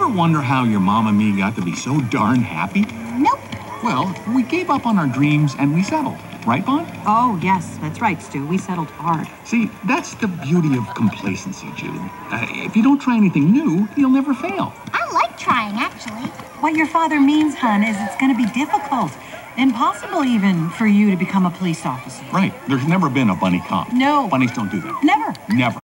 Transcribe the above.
ever wonder how your mom and me got to be so darn happy? Nope. Well, we gave up on our dreams and we settled. Right, Bon? Oh, yes, that's right, Stu. We settled hard. See, that's the beauty of complacency, Jude. If you don't try anything new, you'll never fail. I like trying, actually. What your father means, hon, is it's going to be difficult. Impossible even for you to become a police officer. Right. There's never been a bunny cop. No. Bunnies don't do that. Never. Never.